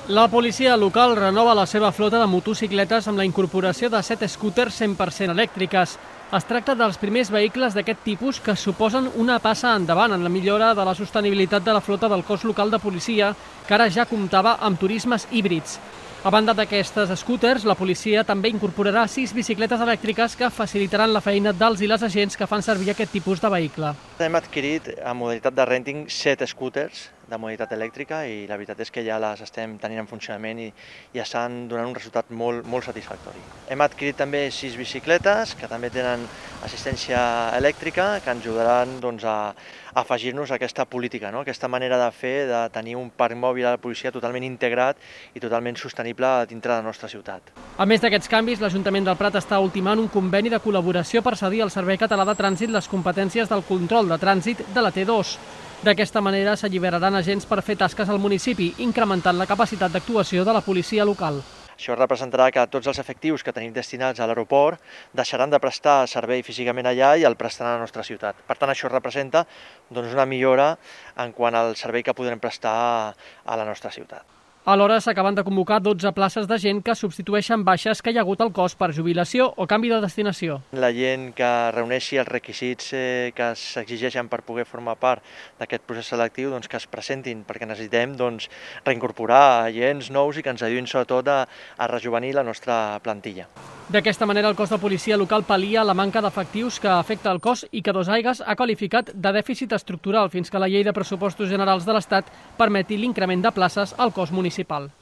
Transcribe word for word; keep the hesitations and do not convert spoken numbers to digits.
La policia local renova la seva flota de motocicletes amb la incorporació de set scooters cent per cent elèctriques. Es tracta dels primers vehicles d'aquest tipus que suposen una passa endavant en la millora de la sostenibilitat de la flota del cos local de policia, que ara ja comptava amb turismes híbrids. A banda d'aquestes scooters, la policia també incorporarà sis bicicletes elèctriques que facilitaran la feina dels i les agents que fan servir aquest tipus de vehicle. Hem adquirit a modalitat de renting set scooters de modalitat elèctrica i la veritat és que ja les estem tenint en funcionament i ja estan donant un resultat molt, molt satisfactori. Hem adquirit també sis bicicletes que també tenen assistència elèctrica que ens ajudaran doncs, a afegir-nos a aquesta política, no? Aquesta manera de fer, de tenir un parc mòbil a la policia totalment integrat i totalment sostenible dintre de la nostra ciutat. A més d'aquests canvis, l'Ajuntament del Prat està ultimant un conveni de col·laboració per cedir al Servei Català de Trànsit les competències del control de trànsit de la T dos. D'aquesta manera s'alliberaran agents per fer tasques al municipi, incrementant la capacitat d'actuació de la policia local. Això representarà que tots els efectius que tenim destinats a l'aeroport deixaran de prestar servei físicament allà i el prestaran a la nostra ciutat. Per tant, això representa doncs, una millora en quant al servei que podrem prestar a la nostra ciutat. Alhora s'acaben de convocar dotze places de gent que substitueixen baixes que hi ha hagut al cos per jubilació o canvi de destinació. La gent que reuneixi els requisits eh, que s'exigeixen per poder formar part d'aquest procés selectiu, doncs, que es presentin, perquè necessitem doncs, reincorporar agents nous i que ens ajudin sobretot a, a rejuvenir la nostra plantilla. D'aquesta manera, el cos de policia local pal·lia la manca d'efectius que afecta el cos i que Dos Aigües ha qualificat de dèficit estructural fins que la Llei de Pressupostos Generals de l'Estat permeti l'increment de places al cos municipal.